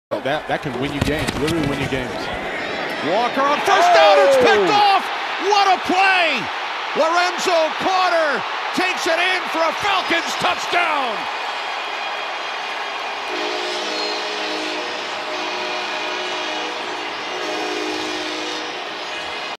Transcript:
That can win you games, literally win you games. Walker on first down, it's picked off! What a play! Lorenzo Carter takes it in for a Falcons touchdown!